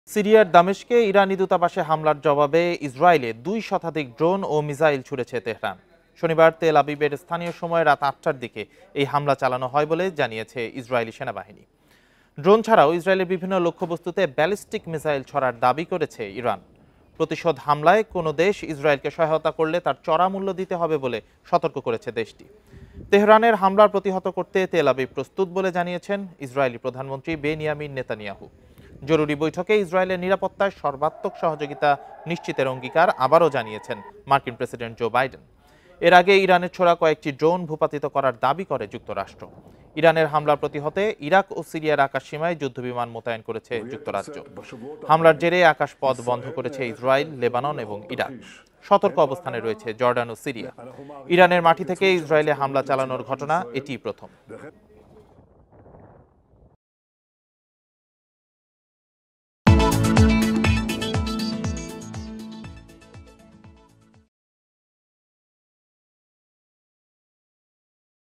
সিরিয়ার দামেস্কে ইরানি দূতাবাসে হামলার জবাবে ইসরায়েলে 2 শতাধিক ড্রোন ও মিসাইল ছুড়েছে তেহরান। শনিবার তেল আবিবের স্থানীয় সময় রাত 8টার দিকে এই হামলা চালানো হয় বলে জানিয়েছে ইসরায়েলি সেনাবাহিনী। ড্রোন ছাড়াও ইসরায়েলের বিভিন্ন লক্ষ্যবস্তুতে ব্যালিস্টিক মিসাইল ছড়ার দাবি করেছে ইরান। প্রতিশোধ হামলায় কোনো দেশ ইসরায়েলকে সহায়তা করলে তার চড়া মূল্য দিতে হবে বলে সতর্ক করেছে দেশটি। তেহরানের হামলার প্রতিহত করতে তেল আবিব প্রস্তুত বলে জানিয়েছেন ইসরায়েলি প্রধানমন্ত্রী বেনিয়ামিন নেতানিয়াহু। জরুরি বৈঠকে ইসরায়েলের নিরাপত্তায় সর্বাত্মক সহযোগিতা নিশ্চিতের অঙ্গীকার আবারও জানিয়েছেন মার্কিন প্রেসিডেন্ট জো বাইডেন। এর আগে ইরানের ছোড়া কয়েকটি ড্রোন ভূপাতিত করার দাবি করে যুক্তরাষ্ট্র। ইরানের হামলার প্রতিহতে ইরাক ও সিরিয়ার আকাশসীমায় যুদ্ধবিমান মোতায়েন করেছে যুক্তরাজ্য। হামলার জেরে আকাশপথ বন্ধ করেছে ইসরায়েল, লেবানন এবং ইরাক। সতর্ক অবস্থানে রয়েছে জর্ডান ও সিরিয়া। ইরানের মাটি থেকে ইসরায়েলে হামলা চালানোর ঘটনা এটিই প্রথম।